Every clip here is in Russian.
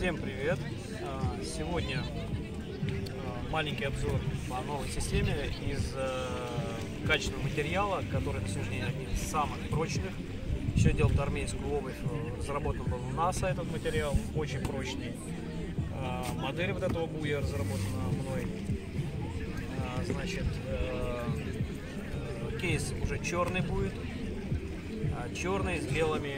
Всем привет! Сегодня маленький обзор по новой системе из качественного материала, который на сегодняшний день один из самых прочных. Еще делал армейскую обувь, разработан был у НАСА этот материал, очень прочный. Модель вот этого буя разработана мной. Значит, кейс уже черный будет, черный с белыми,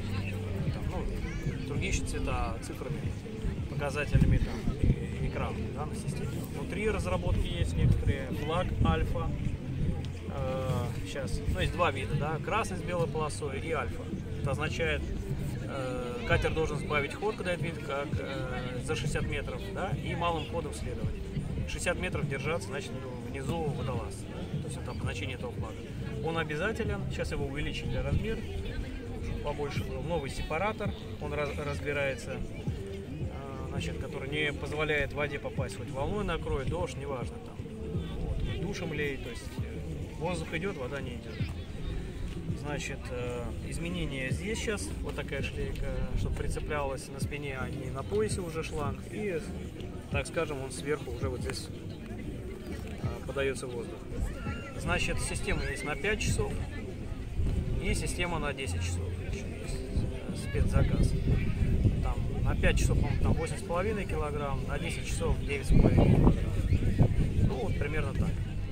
другие цвета, цифрами, показателями экрана, да, на системе. Внутри разработки есть некоторые, флаг альфа. Сейчас, есть два вида, да, красный с белой полосой и альфа. Это означает, катер должен сбавить ход, когда это видит, как за 60 метров, да, и малым ходом следовать. 60 метров держаться, значит, внизу водолаз, да, то есть это обозначение этого флага. Он обязателен, сейчас его увеличили размер, чтобы побольше был. Новый сепаратор, он разбирается, значит, который не позволяет воде попасть, хоть волной накроет, дождь, неважно, там, вот, душем лей, то есть воздух идет, вода не идет. Значит, изменения здесь сейчас, вот такая шлейка, чтобы прицеплялась на спине, а не на поясе уже шланг, и, так скажем, он сверху уже вот здесь подается воздух. Значит, система есть на 5 часов и система на 10 часов. Есть спецзаказ. Там, на 5 часов, по-моему, там 8,5 килограмм, на 10 часов 9,5 килограмм. Ну, вот примерно так.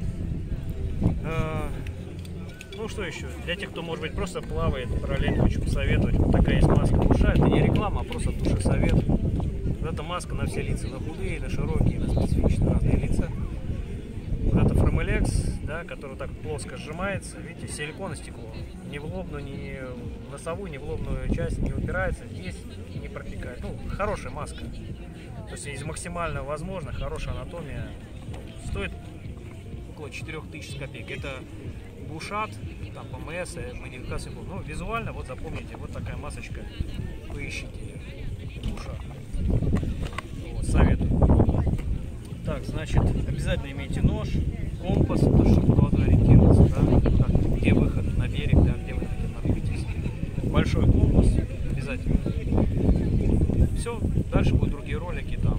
Ну, что еще? Для тех, кто, может быть, просто плавает, параллельно хочу посоветовать. Вот такая есть маска душа. Это не реклама, а просто душа совет. Вот эта маска на все лица, на худые, на широкие, на специфично разные лица. Вот это Фромелекс, да, который так плоско сжимается. Видите, силикон и стекло. Ни в лобную, ни в носовую, ни в лобную часть не упирается. Здесь не протекает. Ну, хорошая маска. То есть из максимально возможно, хорошая анатомия. Стоит около 4000 копеек. Это Бушат, там ПМС, модификация. Ну, визуально, вот запомните, вот такая масочка. Поищите Бушат. Вот, советую. Так, значит, обязательно имейте нож, компас, чтобы под водой ориентироваться, да, так, где выход на берег, да, где вы находитесь. Большой компас обязательно. Все, дальше будут другие ролики там.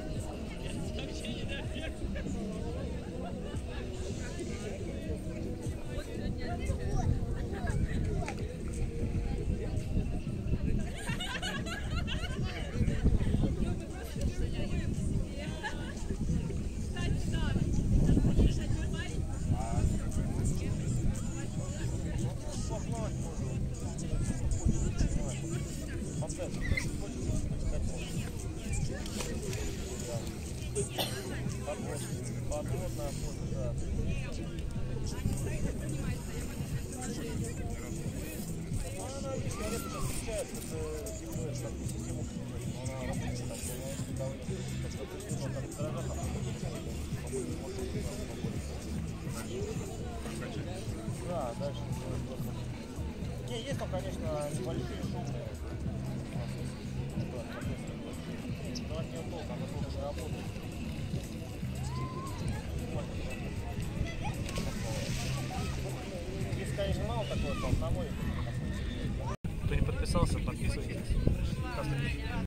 Да, дальше не, есть там, конечно, небольшие шумные. Но от нее толк, она долго не работает. Здесь, конечно, мало такого, там, на мой. Кто не подписался, подписывайтесь.